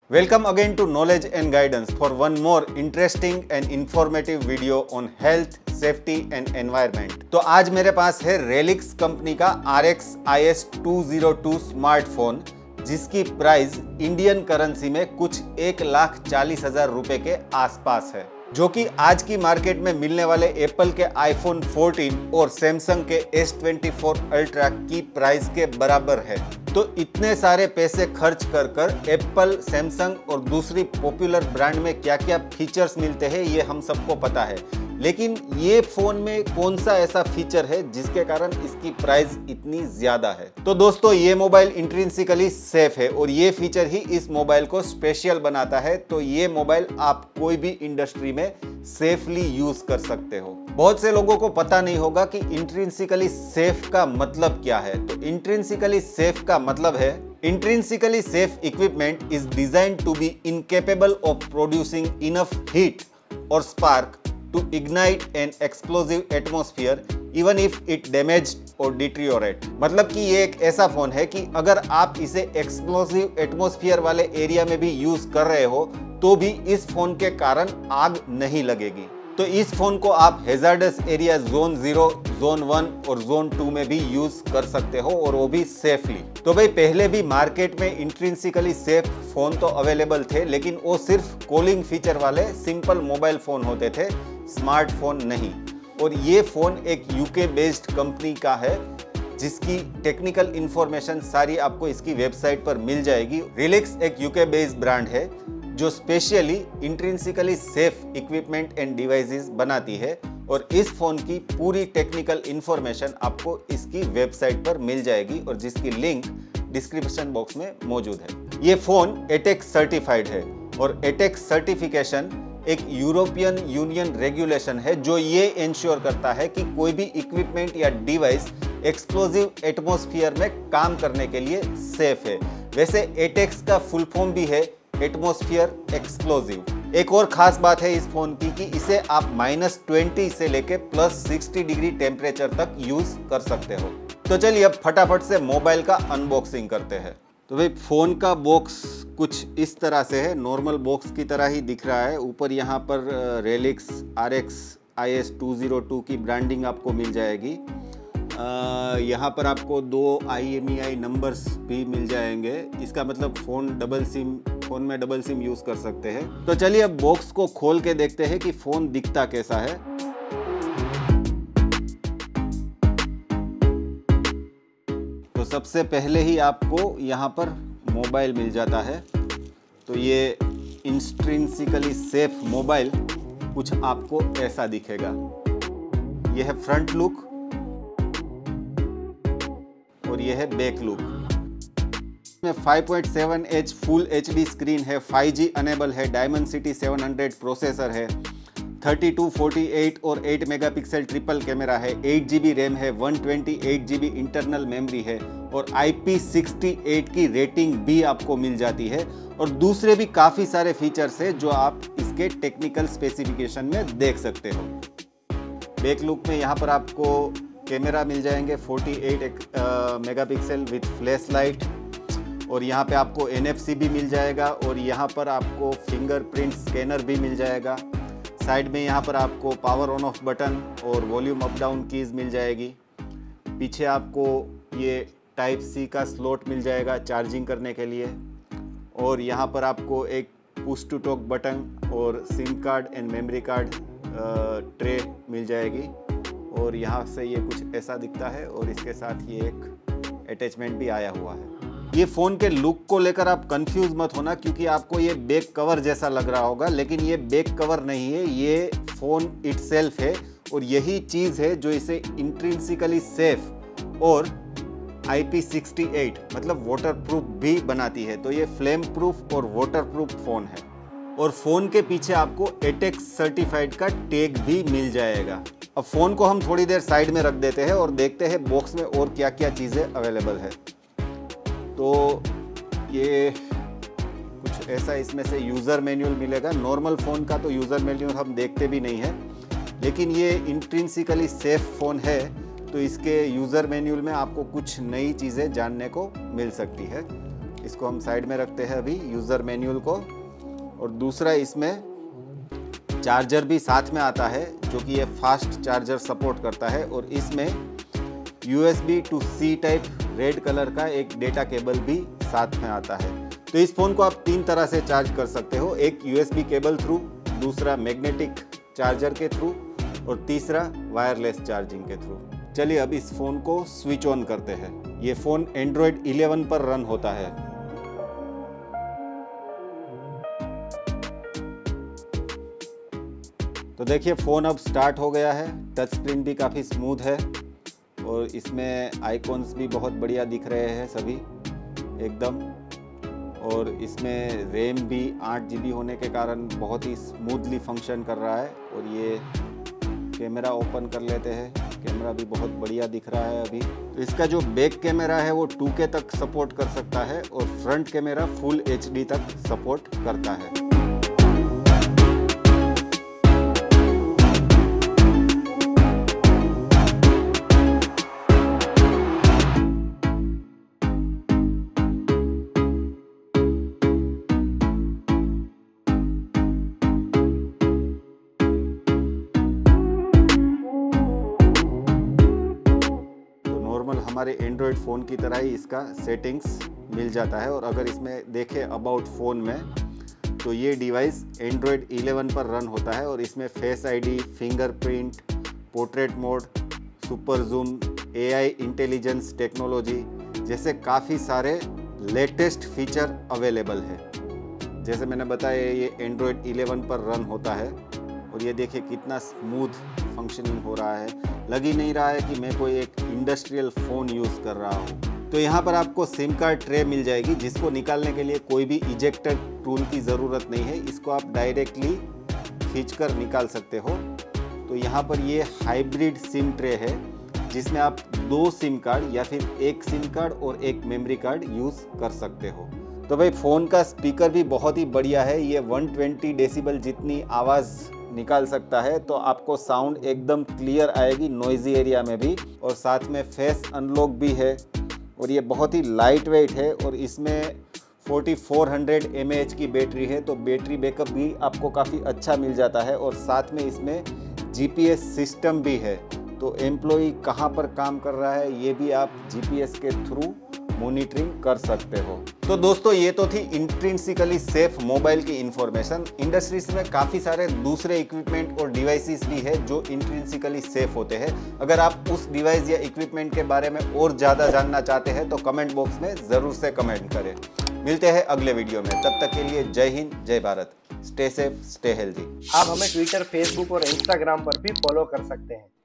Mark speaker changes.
Speaker 1: Welcome again to Knowledge and Guidance for one more interesting and informative video on health, safety and environment। तो आज मेरे पास है Relix company का RX IS 202 smartphone, जिसकी price Indian currency में कुछ 1,40,000 रुपए के आसपास है, जो कि आज की मार्केट में मिलने वाले एप्पल के आईफोन 14 और सैमसंग के S24 अल्ट्रा की प्राइस के बराबर है। तो इतने सारे पैसे खर्च कर एप्पल, सैमसंग और दूसरी पॉपुलर ब्रांड में क्या क्या फीचर्स मिलते हैं ये हम सबको पता है, लेकिन ये फोन में कौन सा ऐसा फीचर है जिसके कारण इसकी प्राइस इतनी ज्यादा है। तो दोस्तों, ये मोबाइल इंट्रिंसिकली सेफ है और ये फीचर ही इस मोबाइल को स्पेशल बनाता है। तो ये मोबाइल आप कोई भी इंडस्ट्री में सेफली यूज कर सकते हो। बहुत से लोगों को पता नहीं होगा कि इंट्रिंसिकली सेफ का मतलब क्या है। तो इंट्रिंसिकली सेफ का मतलब है intrinsically safe equipment is designed to be incapable of producing enough heat और spark to ignite an explosive atmosphere even if it damaged or deteriorate। मतलब कि ये एक ऐसा फोन है कि अगर आप इसे एक्सप्लोसिव एटमॉस्फेयर वाले एरिया में भी यूज कर रहे हो तो भी इस फोन के कारण आग नहीं लगेगी। तो इस फोन को आप हैजार्डस एरिया जोन 0, जोन 1 और जोन 2 में भी यूज कर सकते हो, और वो भी सेफली। तो भाई, पहले भी मार्केट में इंट्रिंसिकली सेफ फोन तो अवेलेबल थे, लेकिन वो सिर्फ कॉलिंग फीचर वाले सिंपल मोबाइल फोन होते थे, स्मार्टफोन नहीं। और ये फोन एक यूके बेस्ड कंपनी का है, जिसकी टेक्निकल इंफॉर्मेशन सारी आपको इसकी वेबसाइट पर मिल जाएगी। रिलिक्स एक यूके बेस्ड ब्रांड है जो specially intrinsically safe equipment and devices बनाती है, और इस फोन की पूरी टेक्निकल इंफॉर्मेशन आपको इसकी वेबसाइट पर मिल जाएगी, और जिसकी लिंक डिस्क्रिप्शन बॉक्स में मौजूद है। ये फोन ATEX सर्टिफाइड है, और ATEX सर्टिफिकेशन एक यूरोपियन यूनियन रेगुलेशन है जो ये इंश्योर करता है कि कोई भी इक्विपमेंट या डिवाइस एक्सप्लोसिव एटमॉस्फेयर में काम करने के लिए सेफ है। वैसे ATEX का फुल फॉर्म भी है एटमॉस्फेयर एक्सप्लोसिव। एक और खास बात है इस फोन की कि इसे आप -20 से लेके +60 डिग्री टेम्परेचर तक यूज कर सकते हो। तो चलिए अब फटाफट से मोबाइल का अनबॉक्सिंग करते हैं। तो भाई, फोन का बॉक्स कुछ इस तरह से है, नॉर्मल बॉक्स की तरह ही दिख रहा है। ऊपर यहाँ पर रेलिक्स RX IS 202 की ब्रांडिंग आपको मिल जाएगी। यहाँ पर आपको 2 IMEI नंबर्स भी मिल जाएंगे। इसका मतलब फोन में डबल सिम यूज कर सकते हैं। तो चलिए अब बॉक्स को खोल के देखते हैं कि फोन दिखता कैसा है। तो सबसे पहले ही आपको यहाँ पर मोबाइल मिल जाता है। तो ये इंट्रिंसिकली सेफ मोबाइल कुछ आपको ऐसा दिखेगा। यह है फ्रंट लुक और यह है बैक लुक। में 5.7 फुल HD स्क्रीन है, 5G अनेबल है, डायमेंसिटी 700 प्रोसेसर है, 32, 48 और 8 मेगापिक्सल ट्रिपल कैमरा है, 8GB रैम है, 128GB इंटरनल मेमोरी है, और IP68 की रेटिंग भी आपको मिल जाती है। और दूसरे भी काफ़ी सारे फीचर्स है जो आप इसके टेक्निकल स्पेसिफिकेशन में देख सकते हो। बैक लुक में यहाँ पर आपको कैमरा मिल जाएंगे 48 मेगापिक्सल विथ फ्लैश लाइट, और यहाँ पे आपको NFC भी मिल जाएगा, और यहाँ पर आपको फिंगरप्रिंट स्कैनर भी मिल जाएगा। साइड में यहाँ पर आपको पावर ऑन ऑफ बटन और वॉल्यूम अप डाउन कीज़ मिल जाएगी। पीछे आपको ये टाइप C का स्लॉट मिल जाएगा चार्जिंग करने के लिए, और यहाँ पर आपको एक पुश टू टॉक बटन और SIM card and memory card tray मिल जाएगी। और यहाँ से ये कुछ ऐसा दिखता है, और इसके साथ ये एक अटैचमेंट भी आया हुआ है। ये फ़ोन के लुक को लेकर आप कंफ्यूज मत होना, क्योंकि आपको ये बैक कवर जैसा लग रहा होगा, लेकिन ये बैक कवर नहीं है, ये फ़ोन इटसेल्फ है। और यही चीज़ है जो इसे इंट्रिंसिकली सेफ और IP68 मतलब वाटर प्रूफ भी बनाती है। तो ये फ्लेम प्रूफ और वाटर प्रूफ फ़ोन है। और फ़ोन के पीछे आपको ATEX सर्टिफाइड का टैग भी मिल जाएगा। अब फ़ोन को हम थोड़ी देर साइड में रख देते हैं और देखते हैं बॉक्स में और क्या क्या चीज़ें अवेलेबल है। तो ये कुछ ऐसा इसमें से यूज़र मैनुअल मिलेगा। नॉर्मल फ़ोन का तो यूज़र मैनुअल हम देखते भी नहीं है, लेकिन ये इंट्रिंसिकली सेफ फ़ोन है, तो इसके यूज़र मैनुअल में आपको कुछ नई चीज़ें जानने को मिल सकती है। इसको हम साइड में रखते हैं अभी यूज़र मैनुअल को। और दूसरा इसमें चार्जर भी साथ में आता है जो कि ये फास्ट चार्जर सपोर्ट करता है। और इसमें USB to C type red colour का एक डेटा केबल भी साथ में आता है। तो इस फ़ोन को आप 3 तरह से चार्ज कर सकते हो, एक USB केबल थ्रू, दूसरा मैग्नेटिक चार्जर के थ्रू और तीसरा वायरलेस चार्जिंग के थ्रू। चलिए अब इस फ़ोन को स्विच ऑन करते हैं। ये फ़ोन Android 11 पर रन होता है। तो देखिए फ़ोन अब स्टार्ट हो गया है। टच स्क्रीन भी काफ़ी स्मूथ है और इसमें आइकॉन्स भी बहुत बढ़िया दिख रहे हैं सभी एकदम। और इसमें रैम भी 8 GB होने के कारण बहुत ही स्मूथली फंक्शन कर रहा है। और ये कैमरा ओपन कर लेते हैं, कैमरा भी बहुत बढ़िया दिख रहा है अभी। तो इसका जो बैक कैमरा है वो 2K तक सपोर्ट कर सकता है और फ्रंट कैमरा फुल HD तक सपोर्ट करता है। हमारे एंड्रॉयड फ़ोन की तरह ही इसका सेटिंग्स मिल जाता है। और अगर इसमें देखें अबाउट फ़ोन में, तो ये डिवाइस एंड्रॉयड 11 पर रन होता है और इसमें face ID, fingerprint, portrait mode, super zoom, AI intelligence technology जैसे काफ़ी सारे लेटेस्ट फीचर अवेलेबल है। जैसे मैंने बताया ये एंड्रॉयड 11 पर रन होता है और ये देखिए कितना स्मूथ फंक्शनिंग हो रहा है। लग ही नहीं रहा है कि मैं कोई एक इंडस्ट्रियल फ़ोन यूज़ कर रहा हूँ। तो यहाँ पर आपको सिम कार्ड ट्रे मिल जाएगी जिसको निकालने के लिए कोई भी इजेक्टर टूल की ज़रूरत नहीं है। इसको आप डायरेक्टली खींचकर निकाल सकते हो। तो यहाँ पर ये हाइब्रिड सिम ट्रे है जिसमें आप 2 सिम कार्ड या फिर 1 सिम कार्ड और 1 मेमोरी कार्ड यूज़ कर सकते हो। तो भाई फ़ोन का स्पीकर भी बहुत ही बढ़िया है। ये 120 डेसिबल जितनी आवाज़ निकाल सकता है, तो आपको साउंड एकदम क्लियर आएगी नॉइजी एरिया में भी। और साथ में फेस अनलॉक भी है और ये बहुत ही लाइट वेट है। और इसमें 4400 mAh की बैटरी है, तो बैटरी बैकअप भी आपको काफ़ी अच्छा मिल जाता है। और साथ में इसमें GPS सिस्टम भी है, तो एम्प्लॉई कहाँ पर काम कर रहा है ये भी आप GPS के थ्रू मॉनिटरिंग कर सकते हो। तो दोस्तों ये तो थी इंट्रिंसिकली सेफ मोबाइल की इंफॉर्मेशन। इंडस्ट्रीज में काफ़ी सारे दूसरे इक्विपमेंट और डिवाइसेस भी है जो इंट्रिंसिकली सेफ होते हैं। अगर आप उस डिवाइस या इक्विपमेंट के बारे में और ज़्यादा जानना चाहते हैं तो कमेंट बॉक्स में ज़रूर से कमेंट करें। मिलते हैं अगले वीडियो में, तब तक के लिए जय हिंद, जय Bharat. Stay safe, stay healthy.
Speaker 2: आप हमें ट्विटर, फेसबुक और इंस्टाग्राम पर भी फॉलो कर सकते हैं।